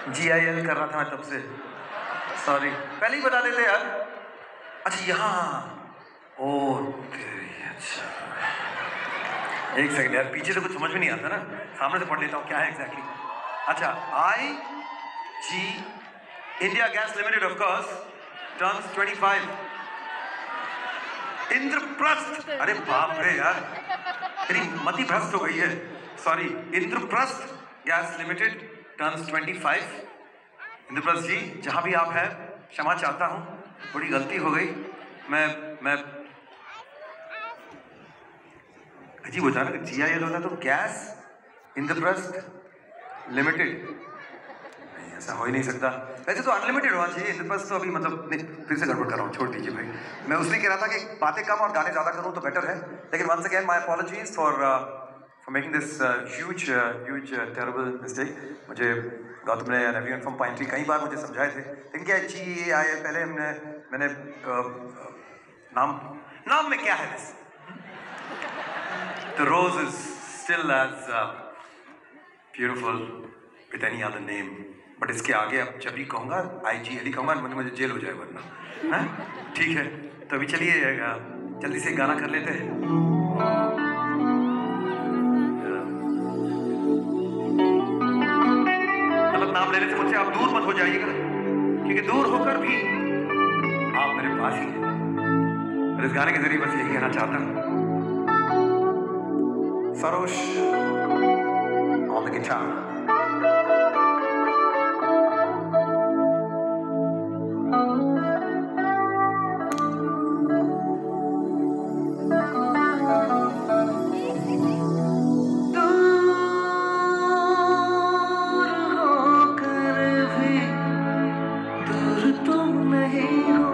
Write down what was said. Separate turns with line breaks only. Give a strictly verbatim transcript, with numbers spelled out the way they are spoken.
Ji I L कर रहा था मैं तब से, सॉरी। पहले ही बता देते यार। अच्छा यहाँ, ओ तेरी, अच्छा एक सेकंड यार, पीछे से कुछ समझ में नहीं आता ना, सामने से पढ़ लेता हूँ क्या है एग्जैक्टली। अच्छा, I G India gas limited of course turns twenty five. Indraprastha, अरे बाप रे यार, तेरी मति भ्रष्ट हो गई है, sorry. Indraprastha gas limited turns twenty five. Indraprastha ji, जहां भी आप हैं, क्षमा चाहता हूं, बड़ी गलती हो गई। मैं मैं अजीब होता है ना, जी आई एल होता तो गैस इंद्रप्रस्थ लिमिटेड, नहीं ऐसा हो ही नहीं सकता। वैसे तो अनलिमिटेड होना चाहिए, इंद्रप्रस्थ तो अभी मतलब नहीं, फिर से गड़बड़ कर रहा हूँ, छोड़ दीजिए भाई। मैं उसने कह रहा था कि बातें कम और गाने ज्यादा करूँ तो बेटर है, लेकिन once again my apologies for for making this huge huge terrible mistake. मुझे गौतम ने and everyone from Pine Tree कई बार मुझे समझाए थे, लेकिन क्या जी ए आई एल पहले हमने मैंने uh, uh, नाम नाम में क्या है वैसे? The rose is still as uh, beautiful with any other name, but इसके आगे अब जब भी कहूँगा आई जी एल ही कहूँगा, मुझे मुझे जेल हो जाए वरना, हैं? ठीक है, तो अभी चलिए जल्दी से गाना कर लेते हैं। मतलब नाम लेने से मुझसे आप दूर मत हो जाइएगा, क्योंकि दूर होकर भी आप मेरे पास ही हैं। और इस गाने के जरिए बस यही कहना चाहता हूँ, Sarosh on the guitar. दूर होकर भी दूर तुम नहीं हो।